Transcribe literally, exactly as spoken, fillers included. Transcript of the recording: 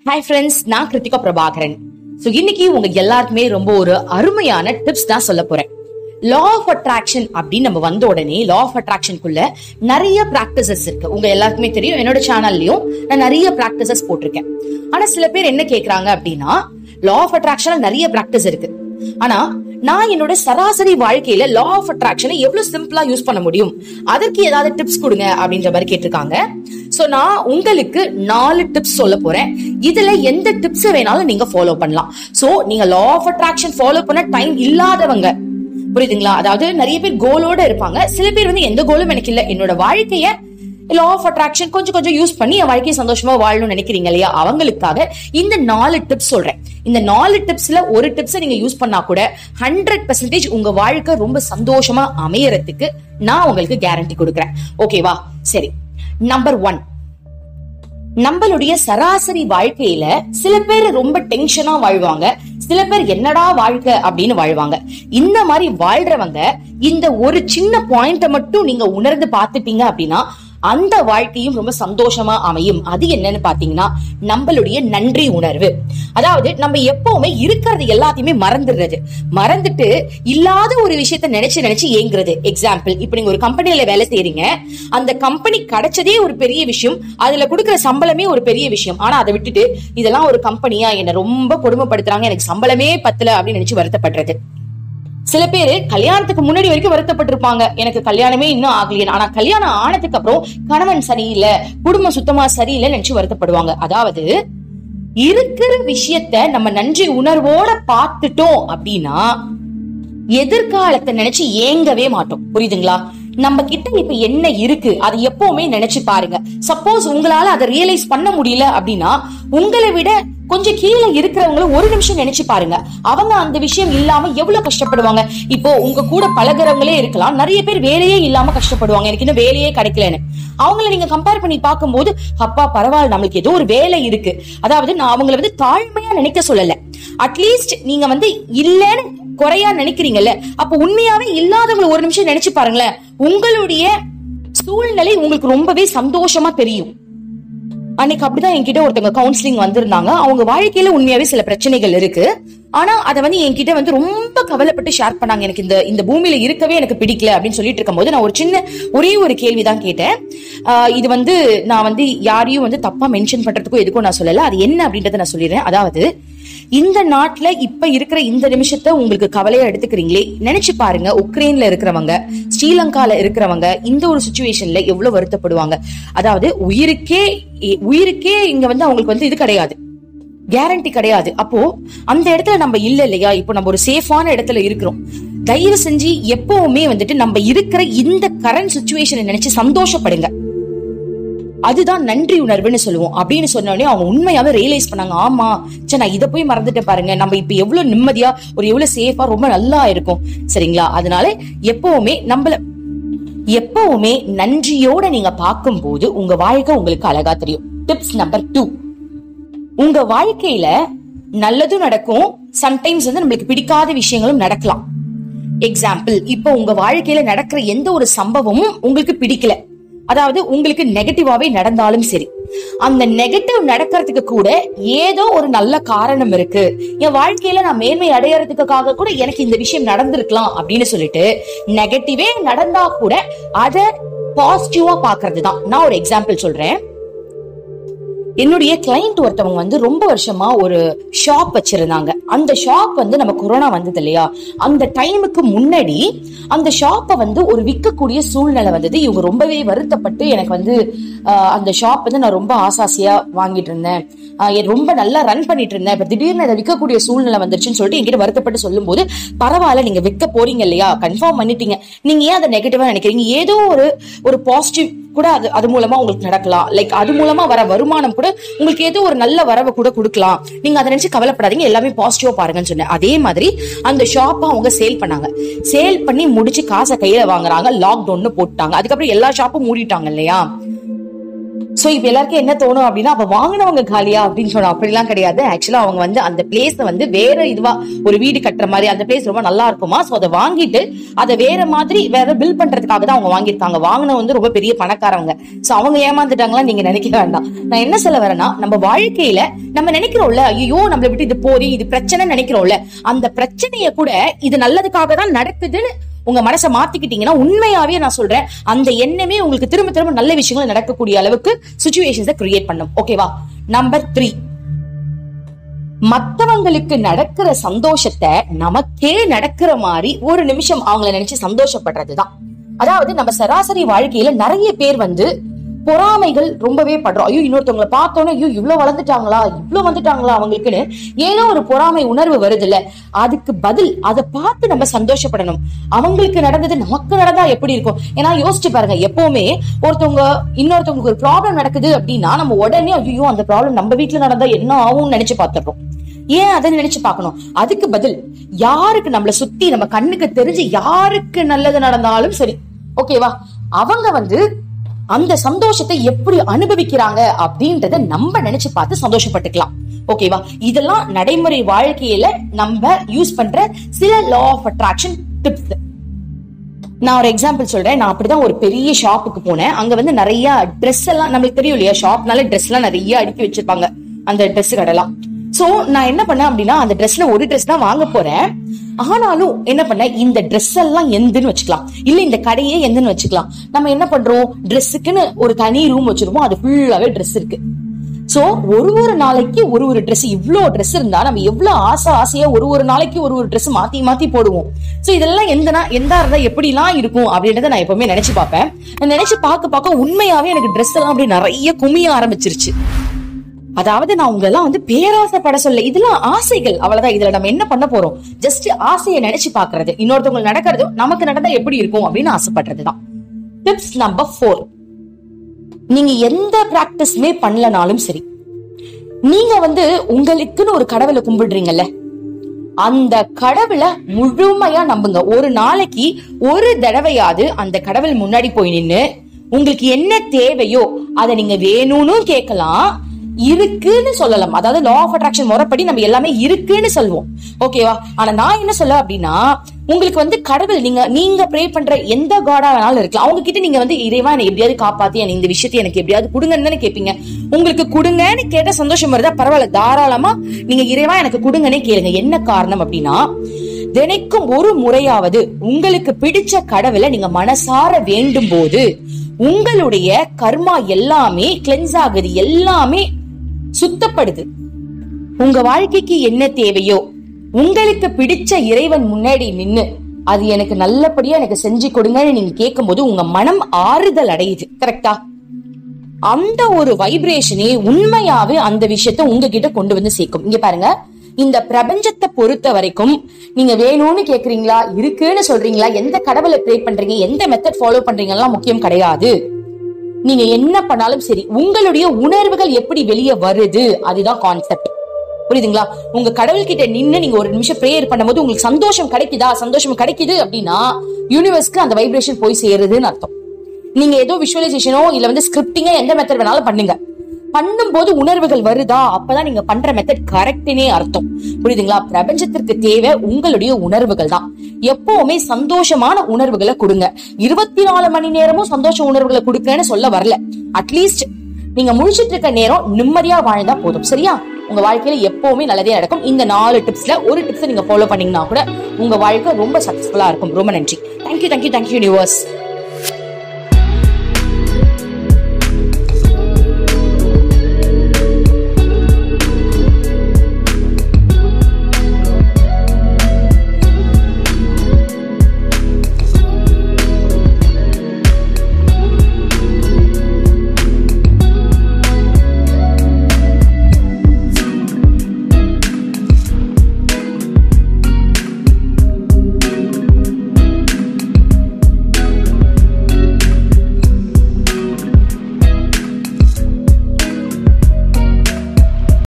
Hi friends, நான் Kiruthika Prabhakaran. So இன்னைக்கு உங்க எல்லாருக்குமே ரொம்ப ஒரு அருமையான டிப்ஸ் தான் சொல்ல போறேன். லா ஆஃப் அட்ராக்ஷன் அப்படின்னு நம்ம வந்த உடனே லா ஆஃப் அட்ராக்ஷனுக்குள்ள நிறைய பிராக்டிசஸ் இருக்கு. உங்க எல்லாருக்குமே தெரியும், என்னோட சேனல்லயும் நான் நிறைய பிராக்டிசஸ் போட்டிருக்கேன். ஆனா சில பேர் என்ன கேக்குறாங்க அப்படின்னா, லா ஆஃப் அட்ராக்ஷன் நிறைய பிராக்டிஸ் இருக்கு, ஆனா நான் என்னோட சராசரி வாழ்க்கையில லா ஆஃப் அட்ராக்ஷனை எவ்வளவு சிம்பிளா யூஸ் பண்ண முடியும், அதற்கு ஏதாவது டிப்ஸ் கொடுங்க அப்படின்ற மாதிரி கேட்டிருக்காங்க. சோ நான் உங்களுக்கு நாலு டிப்ஸ் சொல்ல போறேன். இதுல எந்த டிப்ஸ் வேணாலும் நீங்க ஃபாலோ பண்ணலாம். சோ நீங்க லா ஆஃப் அட்ராக்ஷன் ஃபாலோ பண்ண டைம் இல்லாதவங்க, புரியுதுங்களா? அதாவது நிறைய பேர் கோலோட இருப்பாங்க, சில பேர் வந்து எந்த கோலும் எனக்கு இல்ல, என்னோட வாழ்க்கைய லா ஆஃப் அட்ராக்ஷன் கொஞ்சம் கொஞ்சம் யூஸ் பண்ணி என் வாழ்க்கையை சந்தோஷமா வாழணும்னு நினைக்கிறீங்க இல்லையா, அவங்களுக்காக இந்த நாலு டிப்ஸ் சொல்றேன். இந்த நாலு டிப்ஸ்ல ஒரு டிப்ஸ் நீங்க யூஸ் பண்ணா கூட ஹண்ட்ரட் பெர்சன்டேஜ் உங்க வாழ்க்கை ரொம்ப சந்தோஷமா அமையறதுக்கு நான் உங்களுக்கு கேரண்டி கொடுக்குறேன். ஓகேவா? சரி, நம்பர் ஒன், நம்மளுடைய சராசரி வாழ்க்கையில சில பேர் ரொம்ப டென்ஷனா வாழ்வாங்க, சில பேர் என்னடா வாழ்க்கை அப்படின்னு வாழ்வாங்க. இந்த மாதிரி வாழ்றவங்க இந்த ஒரு சின்ன பாயிண்ட மட்டும் நீங்க உணர்ந்து பாத்துட்டீங்க அப்படின்னா அந்த வாழ்க்கையும் ரொம்ப சந்தோஷமா அமையும். அது என்னன்னு பாத்தீங்கன்னா, நம்மளுடைய நன்றி உணர்வு. அதாவது நம்ம எப்பவுமே இருக்கிறது எல்லாத்தையுமே மறந்துடுறது, மறந்துட்டு இல்லாத ஒரு விஷயத்த நினைச்சு நினைச்சு ஏங்குறது. எக்ஸாம்பிள், இப்ப நீங்க ஒரு கம்பெனில வேலை செய்யறீங்க, அந்த கம்பெனி கிடைச்சதே ஒரு பெரிய விஷயம், அதுல கொடுக்குற சம்பளமே ஒரு பெரிய விஷயம். ஆனா அதை விட்டுட்டு இதெல்லாம் ஒரு கம்பெனியா, என்ன ரொம்ப கொடுமைப்படுத்துறாங்க, எனக்கு சம்பளமே பத்தல அப்படின்னு நினைச்சு வருத்தப்படுறது. சில பேரு கல்யாணத்துக்கு முன்னாடி வரைக்கும் வருத்தப்பட்டிருப்பாங்க, எனக்கு கல்யாணமே இன்னும் ஆகலையே. ஆனா கல்யாணம் ஆனதுக்கு அப்புறம் கணவன் சரியில்லை, குடும்பம் சுத்தமா சரியில்லை நினைச்சு வருத்தப்படுவாங்க. அதாவது இருக்கிற விஷயத்த நம்ம நன்றி உணர்வோட பார்த்துட்டோம் அப்படின்னா எதிர்காலத்தை நினைச்சு ஏங்கவே மாட்டோம். புரியுதுங்களா? நம்ம கிட்ட இப்ப என்ன இருக்கு அதை எப்பவுமே நினைச்சு பாருங்க. சப்போஸ் உங்களால அதை ரியலைஸ் பண்ண முடியல அப்படின்னா உங்களை விட கொஞ்சம் கீழே இருக்கிறவங்களும் ஒரு நிமிஷம் நினைச்சு பாருங்க, அவங்க அந்த விஷயம் இல்லாம எவ்வளவு கஷ்டப்படுவாங்க. இப்போ உங்க கூட பழகிறவங்களே இருக்கலாம், நிறைய பேர் வேலையே இல்லாம கஷ்டப்படுவாங்க, எனக்கு இன்னும் வேலையே கிடைக்கலன்னு. அவங்கள நீங்க கம்பேர் பண்ணி பார்க்கும்போது, அப்பா பரவாயில்ல, நம்மளுக்கு ஏதோ ஒரு வேலை இருக்கு. அதாவது நான் அவங்களை வந்து தாழ்மையா நினைக்க சொல்லல, அட்லீஸ்ட் நீங்க வந்து இல்லன்னு குறையா நினைக்கிறீங்கல்ல, அப்ப உண்மையாவே இல்லாதவங்களை ஒரு நிமிஷம் நினைச்சு பாருங்களேன், உங்களுடைய சூழ்நிலை உங்களுக்கு ரொம்பவே சந்தோஷமா தெரியும். அன்னைக்கு அப்படிதான் என்கிட்ட ஒருத்தவங்க கவுன்சிலிங் வந்திருந்தாங்க. அவங்க வாழ்க்கையில உண்மையாவே சில பிரச்சனைகள் இருக்கு, ஆனா அதை வந்து என்கிட்ட வந்து ரொம்ப கவலைப்பட்டு ஷேர் பண்ணாங்க. எனக்கு இந்த இந்த பூமியில இருக்கவே எனக்கு பிடிக்கல அப்படின்னு சொல்லிட்டு இருக்கும் போது நான் ஒரு சின்ன ஒரே ஒரு கேள்விதான் கேட்டேன். ஆஹ் இது வந்து நான் வந்து யாரையும் வந்து தப்பா மென்ஷன் பண்றதுக்கும் எதுக்கும் நான் சொல்லல, அது என்ன அப்படின்றத நான் சொல்லிடுறேன். அதாவது இந்த நாட்டுல இப்ப இருக்கிற இந்த நிமிஷத்தை உங்களுக்கு கவலையா எடுத்துக்கிறீங்களே, நினைச்சு பாருங்க, உக்ரைன்ல இருக்கிறவங்க, ஸ்ரீலங்கால இருக்கிறவங்க இந்த ஒரு சிச்சுவேஷன்ல எவ்வளவு வருத்தப்படுவாங்க. அதாவது உயிருக்கே உயிருக்கே இங்க வந்து அவங்களுக்கு வந்து இது கிடையாது, கேரண்டி கிடையாது. அப்போ அந்த இடத்துல நம்ம இல்ல இல்லையா, இப்போ நம்ம ஒரு சேஃபான இடத்துல இருக்கிறோம். தயவு செஞ்சு எப்பவுமே வந்துட்டு நம்ம இருக்கிற இந்த கரண்ட் சிச்சுவேஷனை நினைச்சு சந்தோஷப்படுங்க. அதுதான் நன்றி உணர்வுன்னு சொல்லுவோம். அப்படின்னு சொன்னோடனே அவங்க உண்மையாவே ரியலைஸ் பண்ணாங்க, ஆமா சே நான் இதை போய் மறந்துட்டேன் பாருங்க, நம்ம இப்ப எவ்வளவு நிம்மதியா ஒரு எவ்வளவு சேஃபா ரொம்ப நல்லா இருக்கும். சரிங்களா? அதனால எப்பவுமே நம்மள எப்பவுமே நன்றியோட நீங்க பார்க்கும் போது உங்க வாழ்க்கை உங்களுக்கு அழகா தெரியும். டிப்ஸ் நம்பர் டூ, உங்க வாழ்க்கையில நல்லதும் நடக்கும், சம்டைம்ஸ் வந்து நம்மளுக்கு பிடிக்காத விஷயங்களும் நடக்கலாம். எக்ஸாம்பிள், இப்போ உங்க வாழ்க்கையில நடக்கிற எந்த ஒரு சம்பவமும் உங்களுக்கு பிடிக்கல, அதாவது உங்களுக்கு நெகட்டிவாவே நடந்தாலும் சரி, அந்த நெகட்டிவ் நடக்கிறதுக்கு கூட ஏதோ ஒரு நல்ல காரணம் இருக்கு, என் வாழ்க்கையில நான் மேன்மை அடையறதுக்காக கூட எனக்கு இந்த விஷயம் நடந்திருக்கலாம் அப்படின்னு சொல்லிட்டு நெகட்டிவே நடந்தா கூட அத பாசிட்டிவா பாக்குறது தான். நான் ஒரு எக்ஸாம்பிள் சொல்றேன். என்னுடைய கிளைண்ட் ஒருத்தவங்க வந்து ரொம்ப வருஷமா ஒரு ஷாப் வச்சிருந்தாங்க. அந்த ஷாப் வந்து நம்ம கொரோனா வந்தது இல்லையா, அந்த டைமுக்கு முன்னாடி அந்த ஷாப்பை வந்து ஒரு விற்கக்கூடிய சூழ்நிலை வந்தது. இவங்க ரொம்பவே வருத்தப்பட்டு, எனக்கு வந்து அந்த ஷாப் வந்து நான் ரொம்ப ஆசாசியா வாங்கிட்டு இருந்தேன், ரொம்ப நல்லா ரன் பண்ணிட்டு இருந்தேன், இப்ப திடீர்னு அதை விற்கக்கூடிய சூழ்நிலை வந்துருச்சுன்னு சொல்லிட்டு என்கிட்ட வருத்தப்பட்டு சொல்லும் போது, பரவாயில்ல நீங்க விற்க போறீங்க இல்லையா, கன்ஃபார்ம் பண்ணிட்டீங்க, நீங்க ஏன் அதை நெகட்டிவா நினைக்கிறீங்க, ஏதோ ஒரு ஒரு பாசிட்டிவ் கூட அது அது மூலமா உங்களுக்கு நடக்கலாம், லைக் அது மூலமா வர வருமானம் கூட உங்களுக்கு ஏதோ ஒரு நல்ல வரவை கூட கொடுக்கலாம், நீங்க அதை நினைச்சு கவலைப்படாதீங்க, எல்லாமே பாசிட்டிவா பாருங்கன்னு சொன்னேன். அதே மாதிரி அந்த ஷாப்பை அவங்க சேல் பண்ணாங்க. சேல் பண்ணி முடிச்சு காசை கையில வாங்குறாங்க, லாக்டவுன் போட்டாங்க. அதுக்கப்புறம் எல்லா ஷாப்பும் மூடிட்டாங்க இல்லையா. சோ இப்ப எல்லாருக்கும் என்ன தோணும் அப்படின்னா, அப்ப வாங்கினவங்க காலியா அப்படின்னு சொன்னா அப்படிலாம் கிடையாது. ஆக்சுவலா அவங்க வந்து அந்த பிளேஸ் வந்து வேற இதுவா ஒரு வீடு கட்டுற மாதிரி, அந்த பிளேஸ் ரொம்ப நல்லா இருக்குமா, சோ அதை வாங்கிட்டு அதை வேற மாதிரி வேற பில் பண்றதுக்காக தான் அவங்க வாங்கியிருக்காங்க. வாங்கின வந்து ரொம்ப பெரிய பணக்காரவங்க. சோ அவங்க ஏமாந்துட்டாங்களா நீங்க நினைக்க வேண்டாம். நான் என்ன சொல்ல வரேன்னா, நம்ம வாழ்க்கையில நம்ம நினைக்கிறோம்ல, ஐயோ நம்மளை விட்டு இது போதே, இது பிரச்சனை நினைக்கிறோம்ல, அந்த பிரச்சனைய கூட இது நல்லதுக்காக தான் நடக்குதுன்னு உங்க மனசை மாத்திக்கிட்டீங்கன்னா, உண்மையாவே நான் சொல்றேன், அந்த எண்ணமே உங்களுக்கு திரும்ப திரும்ப நல்ல விஷயங்கள் நடக்கக்கூடிய அளவுக்கு சிச்சுவேஷன்ஸை கிரியேட் பண்ணும். ஓகேவா? நம்பர் த்ரீ, மத்தவங்களுக்கு நடக்கிற சந்தோஷத்தை நமக்கே நடக்கிற மாதிரி ஒரு நிமிஷம் அவங்கள நினைச்சு சந்தோஷப்படுறதுதான். அதாவது நம்ம சராசரி வாழ்க்கையில நிறைய பேர் வந்து பொறாமைகள் ரொம்பவே படுறோம். ஐயோ இன்னொருத்தவங்களை பார்த்தோன்னே, ஐயோ இவ்வளவு வளர்ந்துட்டாங்களா, இவ்வளவு வந்துட்டாங்களா அவங்களுக்குன்னு ஏதோ ஒரு பொறாமை உணர்வு வருது இல்ல, அதுக்கு பதில் அதை பார்த்து நம்ம சந்தோஷப்படணும். அவங்களுக்கு நடந்தது நமக்கு நடந்தா எப்படி இருக்கும்? ஏன்னா யோசிச்சு பாருங்க, எப்பவுமே ஒருத்தவங்க இன்னொருத்தவங்களுக்கு ஒரு ப்ராப்ளம் நடக்குது அப்படின்னா நம்ம உடனே ஐயோ அந்த ப்ராப்ளம் நம்ம வீட்டுல நடந்தா என்ன ஆகும்னு நினைச்சு பார்த்துடுறோம். ஏன் அதை நினைச்சு பார்க்கணும்? அதுக்கு பதில் யாருக்கு நம்மளை சுத்தி நம்ம கண்ணுக்கு தெரிஞ்சு யாருக்கு நல்லது நடந்தாலும் சரி, ஓகேவா, அவங்க வந்து அந்த சந்தோஷத்தை எப்படி அனுபவிக்கிறாங்க அப்படின்றத நம்ம நினைச்சு பார்த்து சந்தோஷப்பட்டுக்கலாம். ஓகேவா? இதெல்லாம் நடைமுறை வாழ்க்கையில நம்ம யூஸ் பண்ற சில லா ஆஃப் அட்ராக்ஷன் டிப்ஸ். நான் ஒரு எக்ஸாம்பிள் சொல்றேன். நான் அப்படிதான் ஒரு பெரிய ஷாப்புக்கு போனேன். அங்க வந்து நிறைய ட்ரெஸ் எல்லாம், நம்மளுக்கு தெரியும் இல்லையா, ஷாப்னால ட்ரெஸ் எல்லாம் நிறைய அடுக்கி வச்சிருப்பாங்க அந்த ட்ரெஸ் கடைலாம். சோ நான் என்ன பண்ணேன் அப்படின்னா, அந்த ட்ரெஸ்ல ஒரு ட்ரெஸ் தான் வாங்க போறேன். ஆனாலும் என்ன பண்ண, இந்த ட்ரெஸ் எல்லாம் எந்துன்னு வச்சுக்கலாம், இல்ல இந்த கடையே எந்துன்னு வச்சுக்கலாம். நம்ம என்ன பண்றோம், ட்ரெஸ்ஸுக்குன்னு ஒரு தனி ரூம் வச்சிருப்போம், அது ஃபுல்லாவே ட்ரெஸ் இருக்கு. சோ ஒரு ஒரு நாளைக்கு ஒரு ஒரு ட்ரெஸ், இவ்வளவு ட்ரெஸ் இருந்தா நம்ம எவ்வளவு ஆசை ஆசையா ஒரு ஒரு நாளைக்கு ஒரு ஒரு ட்ரெஸ் மாத்தி மாத்தி போடுவோம். சோ இதெல்லாம் எந்தனா எந்தா இருந்தா எப்படி எல்லாம் இருக்கும் அப்படின்றத நான் எப்பவுமே நினைச்சு பார்ப்பேன். நினைச்சு பார்க்க பார்க்க உண்மையாவே எனக்கு ட்ரெஸ் எல்லாம் அப்படி நிறைய குமிய ஆரம்பிச்சிருச்சு. அதாவது நான் உங்க எல்லாம் வந்து பேராசைப்பட சொல்ல, இதெல்லாம் ஆசைகள், அவ்வளவுதான். இதுல நம்ம என்ன பண்ண போறோம், ஜஸ்ட் ஆசையை நினைச்சு பாக்குறது, இன்னொருத்தவங்க நடக்கிறது நமக்கு நடந்தா எப்படி இருக்கும் அப்படின்னு ஆசைப்படுறதுதான். டிப்ஸ் நம்பர் ஃபோர், நீங்க எந்த பிராக்டிஸ்மே பண்ணலனாலும் சரி, நீங்க வந்து உங்களுக்குன்னு ஒரு கடவுளை கும்பிடுறீங்கல்ல, அந்த கடவுளை முழுமையா நம்புங்க. ஒரு நாளைக்கு ஒரு தடவையாவது அந்த கடவுள் முன்னாடி போய் நின்னு உங்களுக்கு என்ன தேவையோ அதை நீங்க வேணும்னு கேட்கலாம், இருக்குன்னு சொல்லலாம். அதாவது லா ஆஃப் அட்ராக்ஷன் முறைப்படி நம்ம எல்லாமே இருக்குன்னு சொல்லுவோம். ஓகேவா? ஆனா நான் என்ன சொல்ல அப்படின்னா, உங்களுக்கு வந்து கடவுள், நீங்க நீங்க ப்ரே பண்ற எந்த காடா வேணாலும் இருக்கலாம், அவங்க கிட்ட நீங்க வந்து இறைவா எனக்கு எப்படியாவது காப்பாத்தி இந்த விஷயத்தை எனக்கு எப்படியாவது கொடுங்கன்னு தானே கேட்பீங்க. உங்களுக்கு கொடுங்கன்னு கேட்ட சந்தோஷம் வருதா, பரவாயில்ல, தாராளமா நீங்க இறைவா எனக்கு கொடுங்கன்னே கேளுங்க. என்ன காரணம் அப்படின்னா, தினைக்கும் ஒரு முறையாவது உங்களுக்கு பிடிச்ச கடவுளை நீங்க மனசார வேண்டும் போது உங்களுடைய கர்மா எல்லாமே கிளென்ஸ் ஆகுது, எல்லாமே சுத்தப்படுது. உங்க வாழ்க்கைக்கு என்ன தேவையோ உங்களுக்கு பிடிச்ச இறைவன் முன்னாடி நின்னு அது எனக்கு நல்லபடியா எனக்கு செஞ்சு கொடுங்கன்னு நீங்க கேட்கும் போது உங்க மனம் ஆறுதல் அடையுது. கரெக்டா? அந்த ஒரு வைப்ரேஷனே உண்மையாவே அந்த விஷயத்த உங்ககிட்ட கொண்டு வந்து சேர்க்கும். இங்க பாருங்க, இந்த பிரபஞ்சத்தை பொறுத்த வரைக்கும் நீங்க வேணும்னு கேக்குறீங்களா, இருக்குன்னு சொல்றீங்களா, எந்த கடவுளை ப்ரே பண்றீங்க, எந்த மெத்தட் ஃபாலோ பண்றீங்கன்னா முக்கியம் கிடையாது. நீங்க என்ன பண்ணாலும் சரி, உங்களுடைய உணர்வுகள் எப்படி வெளியே வருது அதுதான் கான்செப்ட். புரியுதுங்களா? உங்க கடவுள் கிட்ட நின்னு நீங்க ஒரு நிமிஷம் பிரேயர் பண்ணும்போது உங்களுக்கு சந்தோஷம் கிடைக்குதா, சந்தோஷம் கிடைக்குது அப்படின்னா யூனிவர்ஸ்க்கு அந்த வைப்ரேஷன் போய் சேருதுன்னு அர்த்தம். நீங்க ஏதோ விஷுவலைசேஷனோ இல்ல வந்து ஸ்கிரிப்டிங்கோ எந்த மெத்தட் வேணாலும் பண்ணுங்க, பண்ணும் போது உணர்வுகள் வருதா, அப்பதான் நீங்க பண்ற மெத்தட் கரெக்ட்னே அர்த்தம். புரியுதுங்களா? பிரபஞ்சத்திற்கு தேவை உங்களுடைய உணர்வுகள் தான். எப்பவுமே சந்தோஷமான உணர்வுகளை கொடுங்க. இருபத்தி நாலு மணி நேரமும் சந்தோஷ உணர்வுகளை கொடுக்கன்னு சொல்ல வரல, அட்லீஸ்ட் நீங்க முழிச்சிட்டு இருக்க நேரம் நிம்மதியா வாழ்ந்தா போதும். சரியா? உங்க வாழ்க்கையில எப்பவுமே நல்லதே நடக்கும். இந்த நாலு டிப்ஸ்ல ஒரு டிப்ஸ் நீங்க ஃபாலோ பண்ணீங்கன்னா கூட உங்க வாழ்க்கை ரொம்ப சக்சஸ்ஃபுல்லா இருக்கும். ரொம்ப நன்றி. Thank you thank you thank you universe.